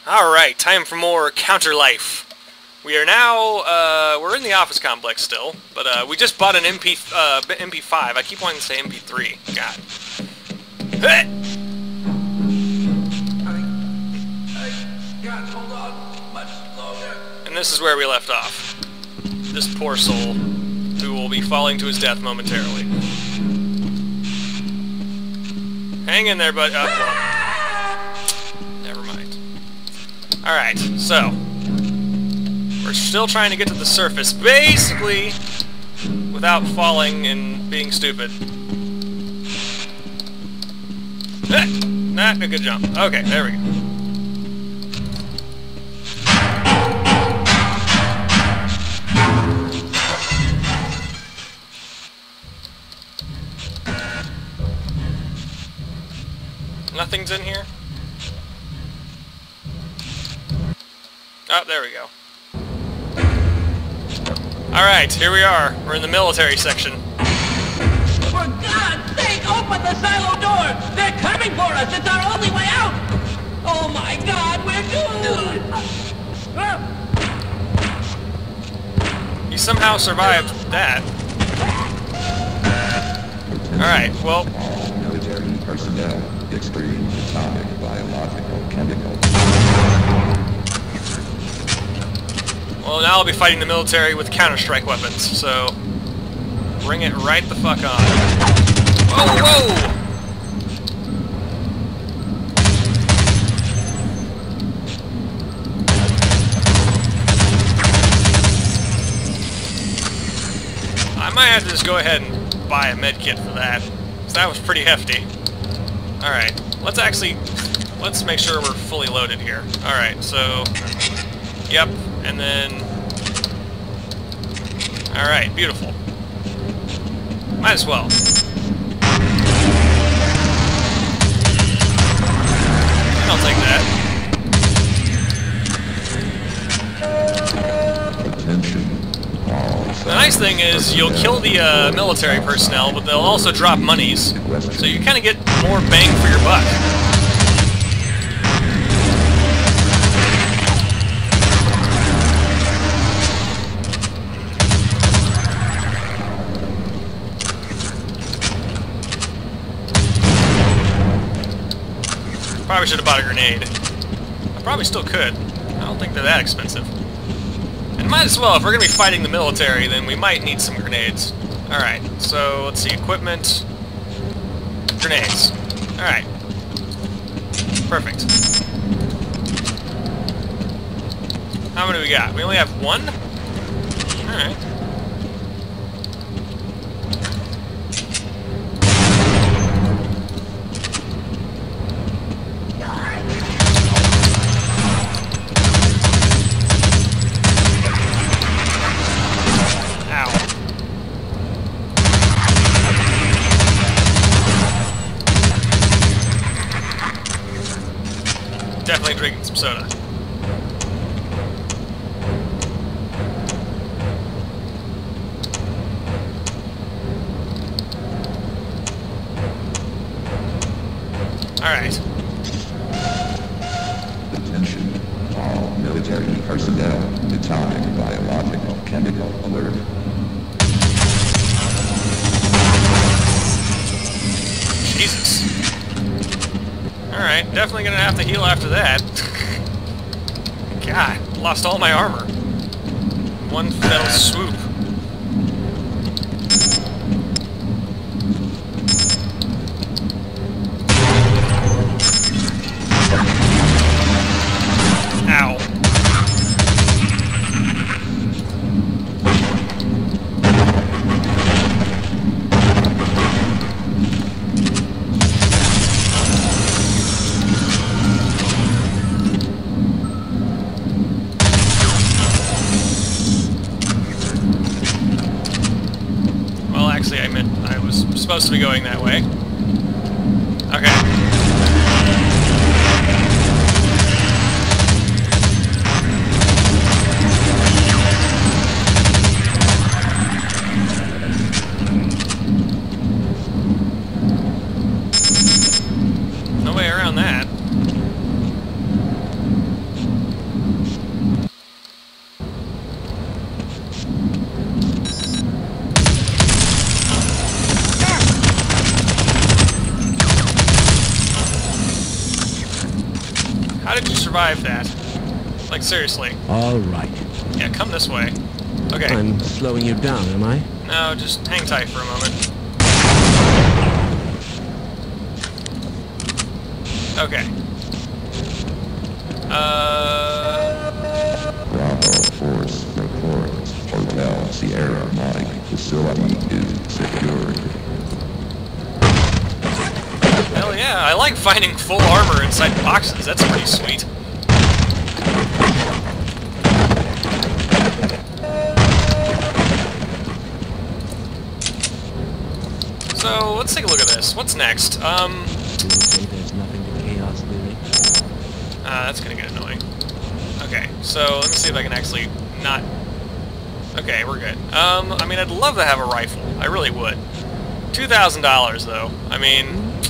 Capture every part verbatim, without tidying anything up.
Alright, time for more Counter Life. We are now, uh, we're in the office complex still, but uh, we just bought an M P, uh, M P five. I keep wanting to say M P three. God. I, I can't hold on much longer. And this is where we left off. This poor soul, who will be falling to his death momentarily. Hang in there, bud. Uh, well, never mind. Alright, so we're still trying to get to the surface, basically, without falling and being stupid. Eh, not a good jump. Okay, there we go. Nothing's in here? Oh, there we go. Alright, here we are. We're in the military section. For God's sake, open the silo door! They're coming for us! It's our only way out! Oh my God, we're doomed! He somehow survived that. Alright, well... All military personnel, extreme atomic, biological, chemical... Well, now I'll be fighting the military with Counter-Strike weapons, so... bring it right the fuck on. Whoa, whoa! I might have to just go ahead and buy a med kit for that, because that was pretty hefty. Alright, let's actually... let's make sure we're fully loaded here. Alright, so... yep, and then... alright, beautiful. Might as well. I'll take that. Attention. All The nice thing is, you'll kill the uh, military personnel, but they'll also drop monies, so you kind of get more bang for your buck. Probably should have bought a grenade. I probably still could. I don't think they're that expensive. And might as well, if we're going to be fighting the military, then we might need some grenades. Alright, so let's see, equipment... grenades. Alright. Perfect. How many we got? We only have one? Alright. Definitely drinking some soda. Alright. Attention. All military personnel, atomic, biological, chemical alert. Jesus. Alright, definitely gonna have to heal after that. God, lost all my armor. One fell swoop. Ow. I meant I was supposed to be going that way. Okay. No way around that. How did you survive that? Like, seriously. All right. Yeah, come this way. Okay. I'm slowing you down, am I? No, just hang tight for a moment. Okay. Uh... Bravo Force reports. Hotel Sierra Mike facility is secured. Hell yeah, I like finding full armor inside boxes. That's pretty sweet. So, let's take a look at this. What's next? Um... Do you say there's nothing to chaos, Lily? Uh, that's gonna get annoying. Okay, so let me see if I can actually not... Okay, we're good. Um, I mean, I'd love to have a rifle. I really would. two thousand dollars, though. I mean...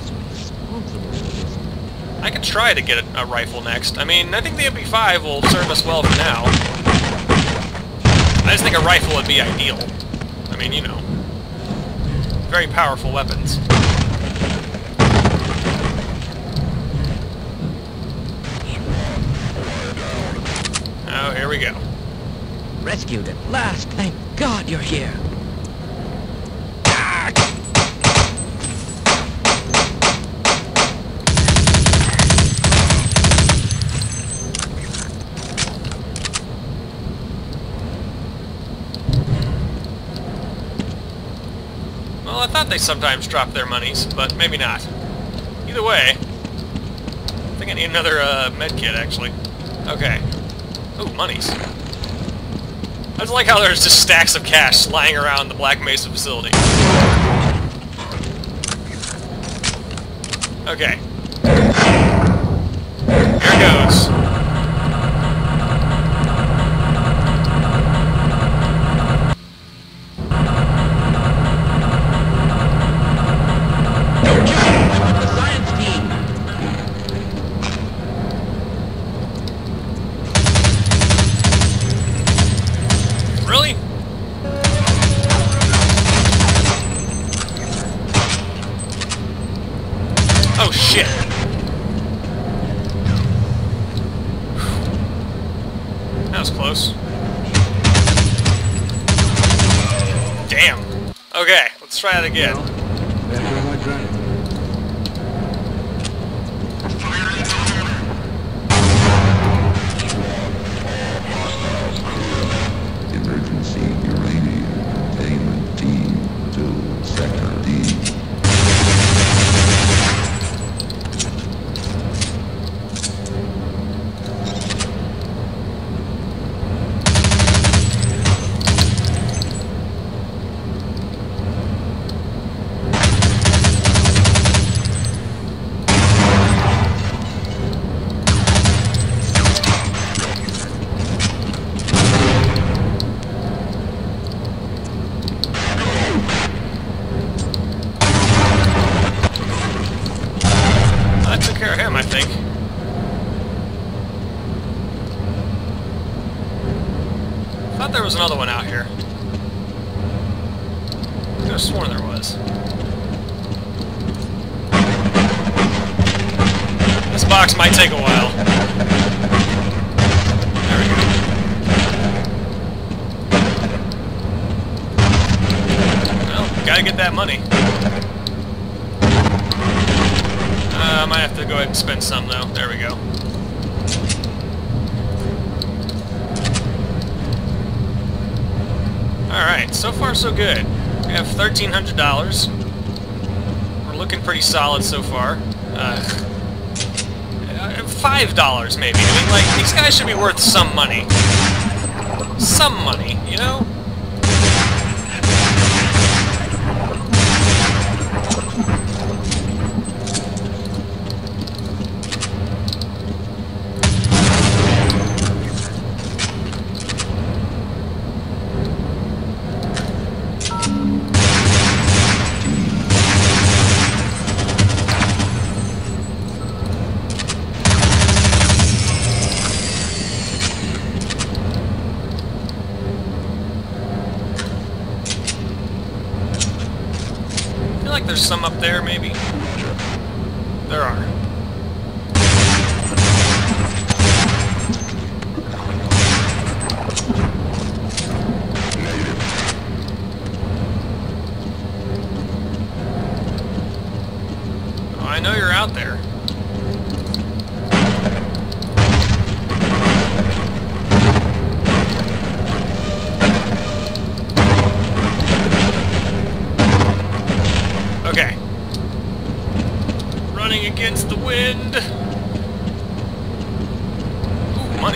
I could try to get a, a rifle next. I mean, I think the M P five will serve us well for now. I just think a rifle would be ideal. I mean, you know. Very powerful weapons. Oh, here we go. Rescued at last! Thank God you're here! Well, I thought they sometimes dropped their monies, but maybe not. Either way, I think I need another uh, med kit, actually. Okay. Ooh, monies. I just like how there's just stacks of cash lying around the Black Mesa facility. Okay. Here goes. The science team. Really? Oh shit. That was close. Damn. Okay, let's try it again. Emergency uranium containment team to Sector D. That took care of him, I think. Thought there was another one out here. I could have sworn there was. This box might take a while. There we go. Well, gotta get that money. Uh, I might have to go ahead and spend some, though. There we go. Alright, so far so good. We have thirteen hundred dollars. We're looking pretty solid so far. Uh, five dollars maybe. I mean, like, these guys should be worth some money. Some money, you know? I feel like there's some up there, maybe. There are.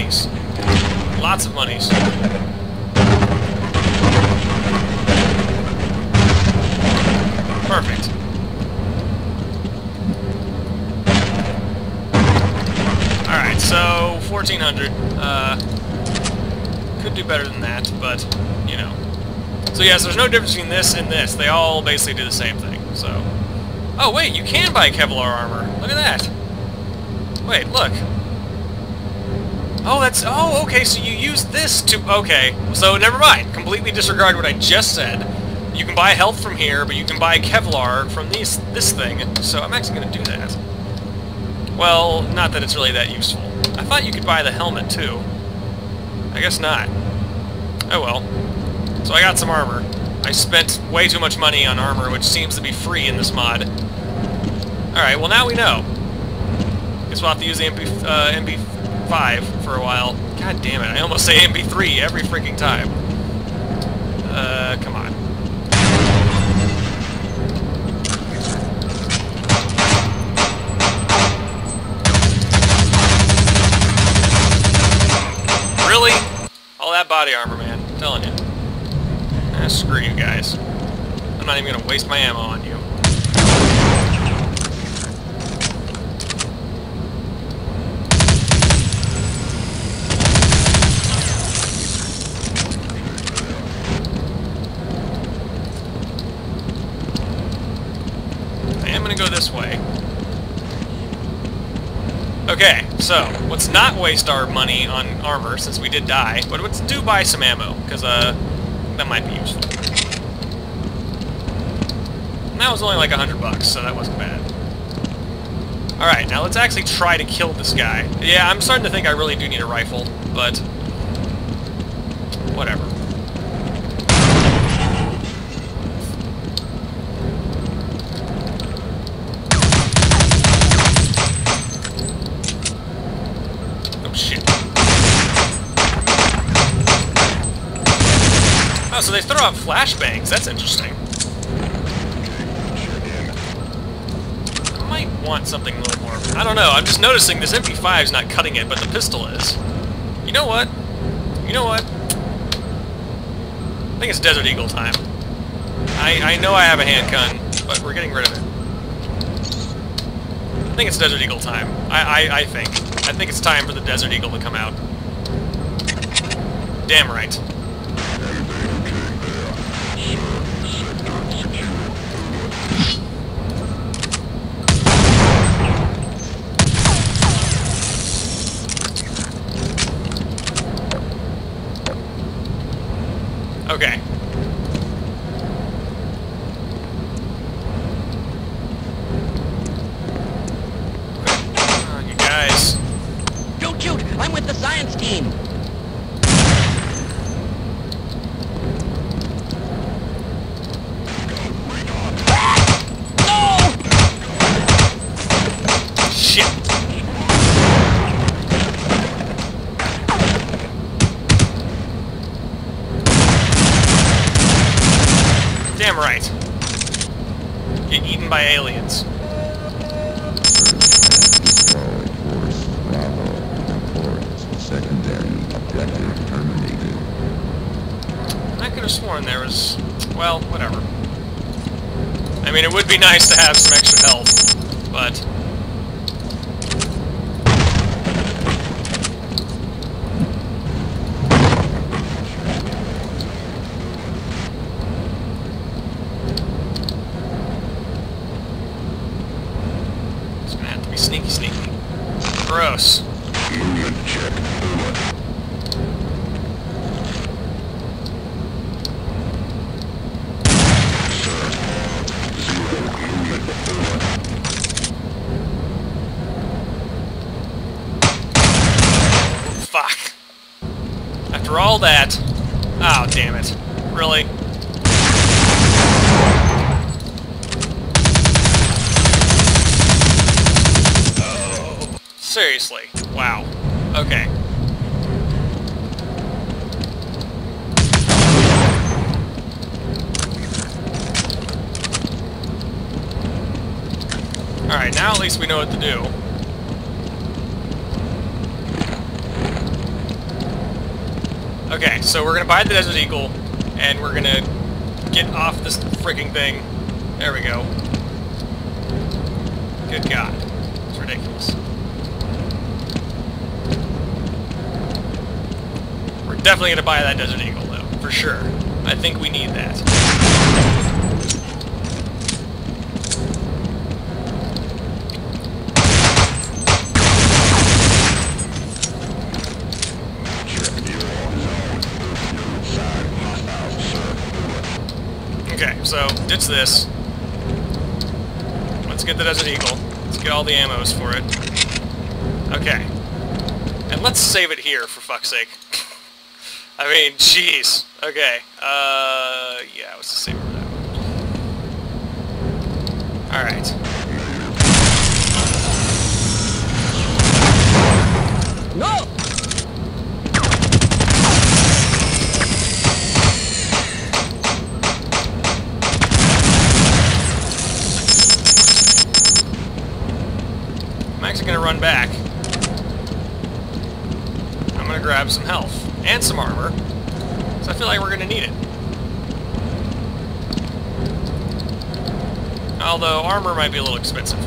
monies. Lots of monies. Perfect. Alright, so fourteen hundred. Uh, could do better than that, but, you know. So yes, there's no difference between this and this. They all basically do the same thing, so. Oh wait, you can buy Kevlar armor. Look at that. Wait, look. Oh, that's... Oh, okay, so you use this to... Okay, so never mind. Completely disregard what I just said. You can buy health from here, but you can buy Kevlar from these, this thing. So I'm actually going to do that. Well, not that it's really that useful. I thought you could buy the helmet, too. I guess not. Oh well. So I got some armor. I spent way too much money on armor, which seems to be free in this mod. Alright, well now we know. Guess we'll have to use the M P, uh, M P five for a while. God damn it, I almost say M P three every freaking time. Uh, come on. Really? All that body armor, man. I'm telling you. Ah, screw you guys. I'm not even gonna waste my ammo on you. I am gonna go this way. Okay, so, let's not waste our money on armor, since we did die, but let's do buy some ammo, because, uh, that might be useful. And that was only like a hundred bucks, so that wasn't bad. Alright, now let's actually try to kill this guy. Yeah, I'm starting to think I really do need a rifle, but... whatever. Oh, so they throw out flashbangs. That's interesting. I might want something a little more... I don't know. I'm just noticing this M P five is not cutting it, but the pistol is. You know what? You know what? I think it's Desert Eagle time. I, I know I have a handgun, but we're getting rid of it. I think it's Desert Eagle time. I, I, I think. I think it's time for the Desert Eagle to come out. Damn right. Okay. Come on, you guys. Don't shoot! I'm with the science team! No! Shit. Damn right. Get eaten by aliens. Destroy Force Bravo. Reports. Secondary objective terminated. I could have sworn there was... well, whatever. I mean, it would be nice to have some extra health, but... sneaky, sneaky. Gross. Fuck. After all that... oh, damn it. Really? Seriously. Wow. Okay. Alright, now at least we know what to do. Okay, so we're gonna buy the Desert Eagle, and we're gonna get off this freaking thing. There we go. Good God. It's ridiculous. We're definitely gonna buy that Desert Eagle, though, for sure. I think we need that. Okay, so ditch this. Let's get the Desert Eagle. Let's get all the ammos for it. Okay. And let's save it here, for fuck's sake. I mean, jeez. Okay. Uh, yeah, let's just save it for that one. Alright. No! I'm actually going to run back. I'm going to grab some health and some armor, so I feel like we're going to need it. Although armor might be a little expensive.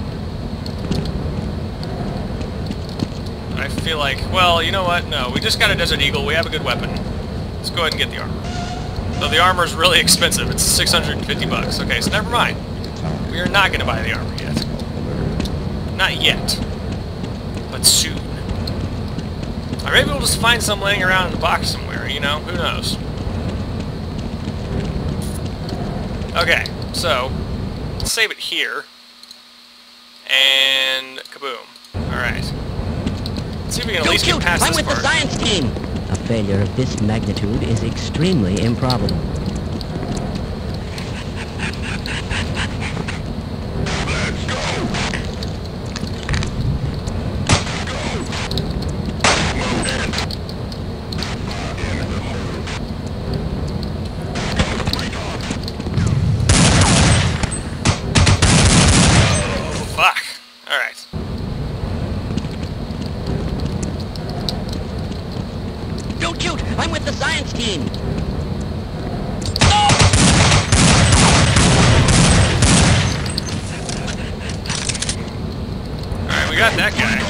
I feel like, well, you know what? No, we just got a Desert Eagle. We have a good weapon. Let's go ahead and get the armor. Though the armor is really expensive. It's six hundred fifty bucks. Okay, so never mind. We are not going to buy the armor yet. Not yet, but soon. Or maybe we'll just find some laying around in the box somewhere, you know? Who knows? Okay, so, let's save it here. And kaboom. Alright. Let's see if we can at least get past I'm this with part. the science team. A failure of this magnitude is extremely improbable. Fuck. Alright. Don't shoot! I'm with the science team. Alright, we got that guy.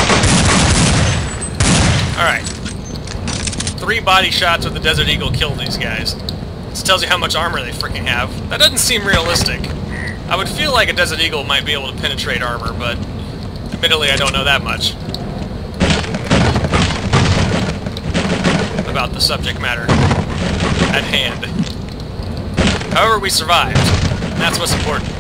Alright. Three body shots with the Desert Eagle killed these guys. This tells you how much armor they freaking have. That doesn't seem realistic. I would feel like a Desert Eagle might be able to penetrate armor, but admittedly I don't know that much about the subject matter at hand. However, we survived. And that's what's important.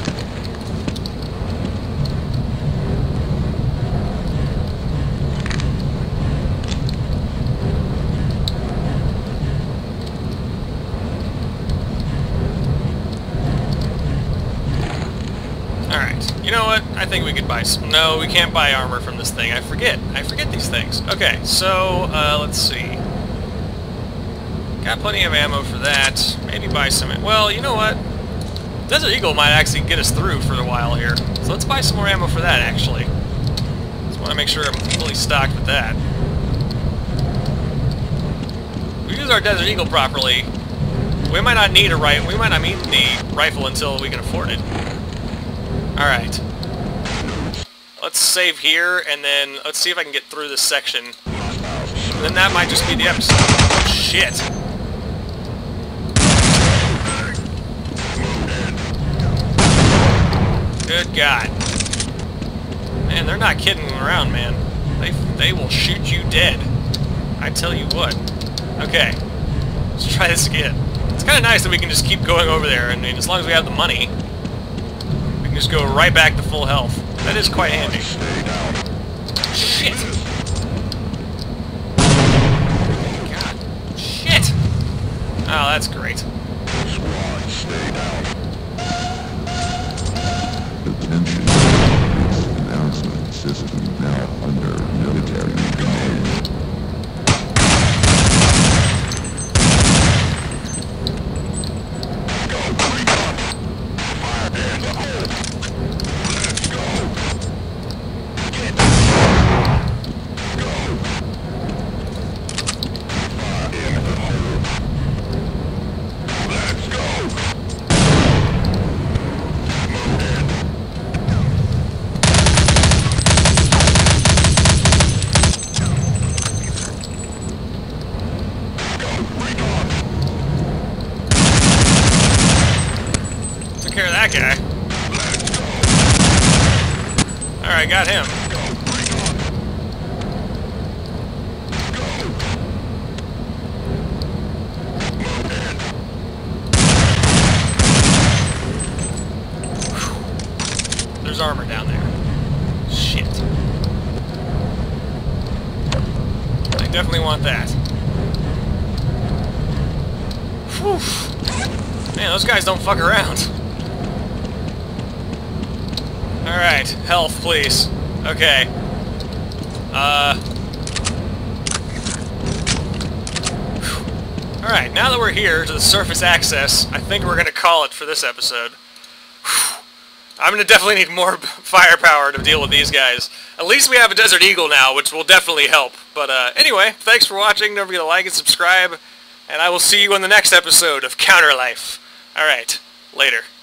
Alright, you know what? I think we could buy some... No, we can't buy armor from this thing. I forget. I forget these things. Okay, so, uh, let's see. Got plenty of ammo for that. Maybe buy some... Well, you know what? Desert Eagle might actually get us through for a while here. So let's buy some more ammo for that, actually. Just want to make sure I'm fully stocked with that. If we use our Desert Eagle properly, we might not need a rifle. We might not need the rifle until we can afford it. Alright. Let's save here, and then let's see if I can get through this section. And then that might just be the episode. Shit. Good God. Man, they're not kidding around, man. They, they will shoot you dead. I tell you what. Okay. Let's try this again. It's kind of nice that we can just keep going over there. I mean, as long as we have the money, we can just go right back to full health. That is quite handy. Shit! God. Shit! Oh, that's great. Attention. This announcement system now under military command. Alright, got him. There's armor down there. Shit. I definitely want that. Whew. Man, those guys don't fuck around. Alright, health, please. Okay. Uh... Alright, now that we're here to the surface access, I think we're gonna call it for this episode. I'm gonna definitely need more firepower to deal with these guys. At least we have a Desert Eagle now, which will definitely help. But uh, anyway, thanks for watching. Don't forget to like and subscribe. And I will see you in the next episode of Counter Life. Alright, later.